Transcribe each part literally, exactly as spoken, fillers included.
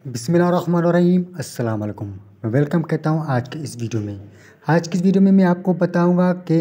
बिस्मिल्लाहिर्रहमानिर्रहीम अस्सलाम वालेकुम। मैं वेलकम कहता हूँ आज के इस वीडियो में। आज की इस वीडियो में मैं आपको बताऊँगा कि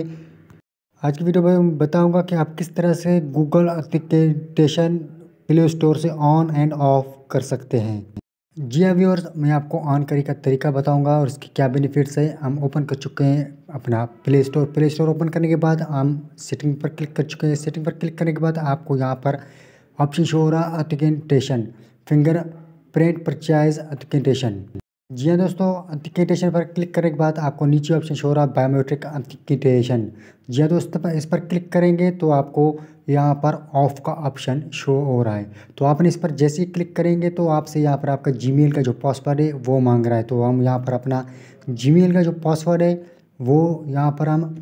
आज की वीडियो में बताऊँगा कि आप किस तरह से गूगल ऑथेंटिकेशन प्ले स्टोर से ऑन एंड ऑफ कर सकते हैं। जी हाँ व्यूअर्स, मैं आपको ऑन करने का तरीका बताऊँगा और इसके क्या बेनिफिट्स है। हम ओपन कर चुके हैं अपना Play Store. Play Store open करने के बाद हम सेटिंग पर क्लिक कर चुके हैं। सेटिंग पर क्लिक करने के बाद आपको यहाँ पर ऑप्शन शो हो रहा है authentication fingerprint purchase authentication. जी हाँ दोस्तों, ऑथेंटिकेशन पर क्लिक करने के बाद आपको नीचे ऑप्शन शो हो रहा है बायोमेट्रिक ऑथेंटिकेशन। जी हाँ दोस्तों, इस पर क्लिक करेंगे तो आपको यहाँ पर ऑफ का ऑप्शन शो हो रहा है। तो आपने इस पर जैसे ही क्लिक करेंगे तो आपसे यहाँ पर आपका जीमेल का जो पासवर्ड है वो मांग रहा है। तो हम यहाँ पर अपना जीमेल का जो पासवर्ड है वो यहाँ पर हम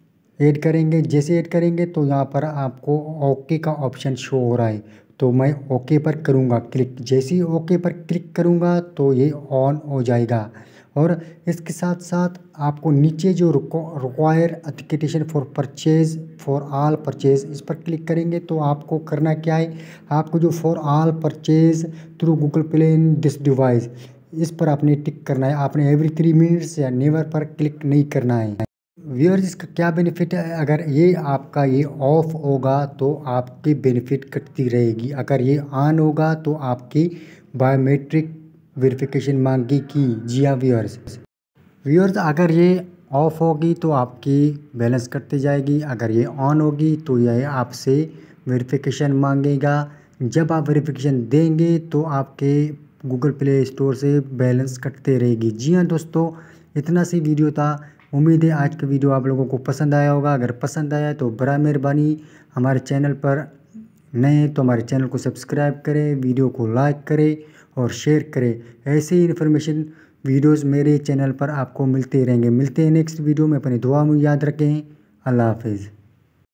ऐड करेंगे। जैसे ऐड करेंगे तो यहाँ पर आपको ओके का ऑप्शन शो हो रहा है। तो मैं ओके पर करूँगा क्लिक। जैसे ही ओके पर क्लिक करूँगा तो ये ऑन हो जाएगा। और इसके साथ साथ आपको नीचे जो require authentication for purchase for all purchase इस पर क्लिक करेंगे तो आपको करना क्या है, आपको जो for all purchase through Google Play in this device इस पर आपने टिक करना है। आपने एवरी थ्री मिनट्स या नेवर पर क्लिक नहीं करना है। व्यूअर्स, इसका क्या बेनिफिट है, अगर ये आपका ये ऑफ होगा तो आपकी बेनिफिट कटती रहेगी। अगर ये ऑन होगा तो आपकी बायोमेट्रिक वेरिफिकेशन मांगेगी। जी हाँ व्यूअर्स व्यूअर्स अगर ये ऑफ होगी तो आपकी बैलेंस कटती जाएगी। अगर ये ऑन होगी तो यह आपसे वेरिफिकेशन मांगेगा। जब आप वेरिफिकेशन देंगे तो आपके गूगल प्ले स्टोर से बैलेंस कटते रहेगी। जी हाँ दोस्तों, इतना सी वीडियो था। उम्मीद है आज का वीडियो आप लोगों को पसंद आया होगा। अगर पसंद आया तो बड़ा मेहरबानी हमारे चैनल पर नए हैं तो हमारे चैनल को सब्सक्राइब करें, वीडियो को लाइक करें और शेयर करें। ऐसे ही इन्फॉर्मेशन वीडियोस मेरे चैनल पर आपको मिलते रहेंगे। मिलते हैं नेक्स्ट वीडियो में। अपनी दुआ में याद रखें। अल्लाह हाफिज़।